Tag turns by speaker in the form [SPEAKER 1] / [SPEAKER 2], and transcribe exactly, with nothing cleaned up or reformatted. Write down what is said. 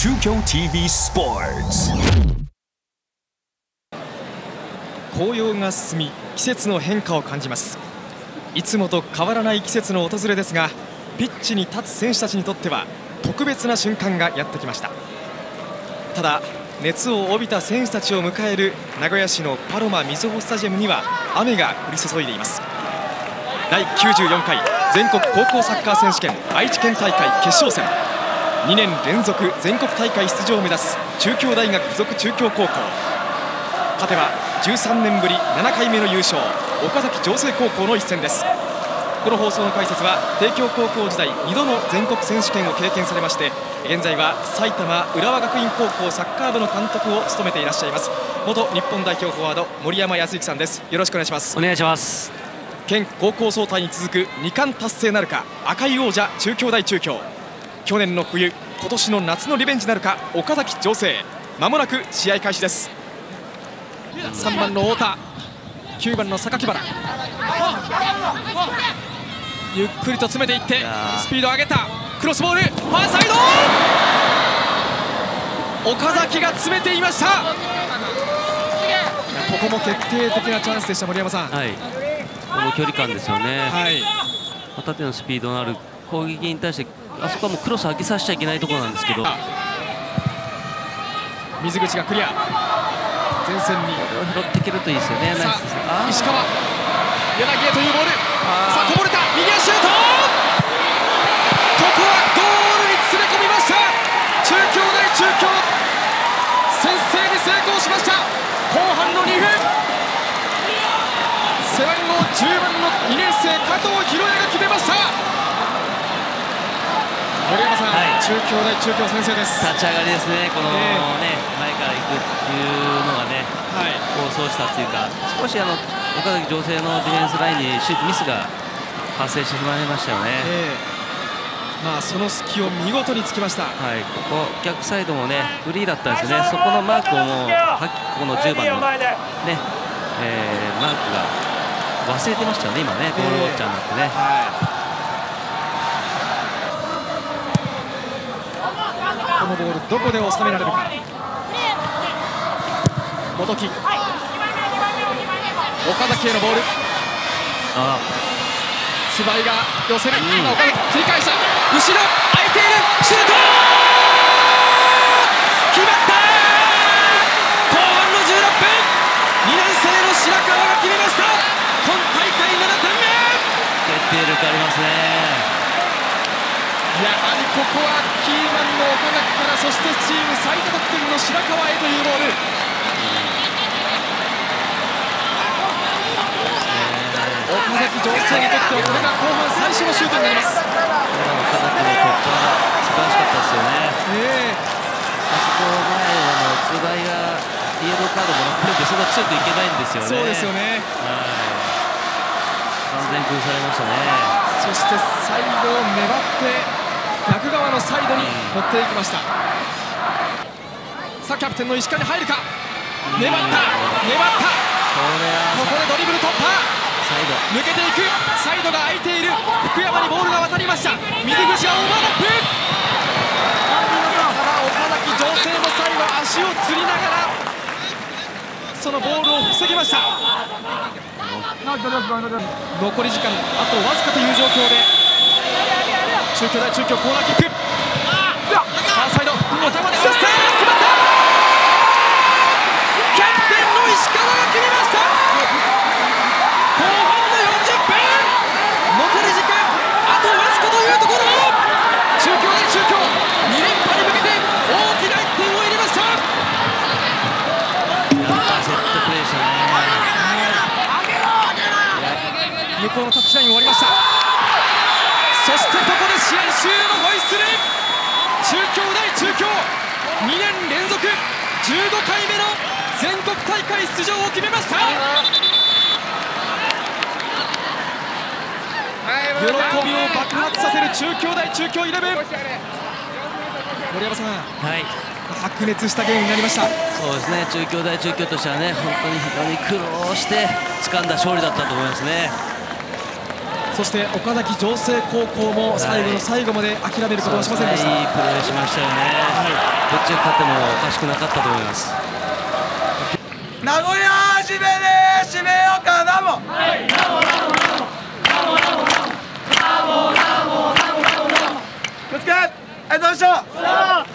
[SPEAKER 1] 中京 ティーブイ スポーツ。
[SPEAKER 2] 紅葉が進み、季節の変化を感じます。いつもと変わらない季節の訪れですが、ピッチに立つ選手たちにとっては特別な瞬間がやってきました。ただ熱を帯びた選手たちを迎える名古屋市のパロマみずほスタジアムには雨が降り注いでいます。だいきゅうじゅうよんかい全国高校サッカー選手権愛知県大会決勝戦、にねん連続全国大会出場を目指す中京大学附属中京高校。勝てばじゅうさんねんぶりななかいめの優勝、岡崎城西高校の一戦です。この放送の解説は帝京高校時代にどの全国選手権を経験されまして、現在は埼玉浦和学院高校サッカー部の監督を務めていらっしゃいます元日本代表フォワード森山康之さんです。よろしくお願いします。
[SPEAKER 3] お願いします。
[SPEAKER 2] 県高校総体に続くにかん達成なるか、赤い王者中京大中京。去年の冬、今年の夏のリベンジなるか、岡崎城西。まもなく試合開始です。さんばんの太田、きゅうばんの榊原、ゆっくりと詰めていってスピードを上げたクロスボール、ファーサイド、岡崎が詰めていました。ここも決定的なチャンスでした。森山さん、
[SPEAKER 3] はい、この距離感ですよね。
[SPEAKER 2] はい、
[SPEAKER 3] 縦のスピードのある攻撃に対して、あそこはもうクロス上げさせちゃいけないところなんですけど、
[SPEAKER 2] 水口がクリア、前線に
[SPEAKER 3] 拾っていけるといいですよね。
[SPEAKER 2] さあ石川、柳へというボール、さあこぼれた右足シュート、ここはゴールに詰め込みました。中京大中京、先制に成功しました。後半のにふん、背番号じゅうばんのにねん生加藤宏也が決めました。森山さん、はい、中京大中京先制です。
[SPEAKER 3] 立ち上がりですね。このね、えー、前から行くっていうのがね、はい、構想したっていうか、少しあの岡崎城西のディフェンスラインにシュートミスが発生してしまいましたよね。え
[SPEAKER 2] ー、まあその隙を見事につきました。
[SPEAKER 3] はい、ここ逆サイドもねフリーだったんですよね。そこのマークをもうこのじゅうばんのね、えー、マークが忘れてましたよね今ね、ボールウォッチャーになってね。はい、
[SPEAKER 2] このボールどこで収められるか。元木、岡崎へのボール、あ須貝が寄せる、うん、岡崎切り返した、後ろ空いている、シュート決まった。後半のじゅうろっぷん、にねん生の白川が決めました。今大会ななてんめ、
[SPEAKER 3] 決定力ありますね。
[SPEAKER 2] やはりここはキーマンの岡崎から、そしてチーム最多得点の白川へというボール。岡崎城西にとってはこれが後半最初のシュートになります。岡崎
[SPEAKER 3] の突破素晴らしかったですよね。えー、あそこ前の津貝がイエローカードもらってて、そこは強くいけないんですよね。
[SPEAKER 2] そうですよね。
[SPEAKER 3] 完全に崩されましたね。
[SPEAKER 2] そして最後粘って逆側のサイドに持っていきました。さあキャプテンの石川に入るか、粘った粘った、ここでドリブル突破、サイド抜けていく、サイドが空いている、福山にボールが渡りました。水口がオーバーラップ、ただ岡崎城西も最後足をつりながらそのボールを防ぎました。残り時間あとわずかという状況で中京大中京コーナーキック、ファーサイド頭で押して決まった。キャプテンの石川が決めました。後半のよんじゅっぷん、残り時間あとわずかというところ、中京大中京に連覇に向けて大きな一点を入れました。
[SPEAKER 3] セットプレーでしたね。
[SPEAKER 2] 向こうのタッチライン終わりました。そしてここで試合終了のホイッスル、中京大中京にねん連続じゅうごかいめの全国大会出場を決めました。喜びを爆発させる中京大中京イレブン。森山さん、はい、白熱したゲームになりました。
[SPEAKER 3] そうですね、中京大中京としてはね、本当に非常に苦労して掴んだ勝利だったと思いますね。
[SPEAKER 2] そして岡崎城西高校も最後の最後まで諦めることはしませんでした。
[SPEAKER 3] いいプレーしましたよね、はい、どっちが勝ってもおかしくなかったと思います。
[SPEAKER 4] 名古屋締めで締めようかなも、はい、ナモナモナモナモナモナモナモナモナモナモナモ気をつけ、ありがとうございました。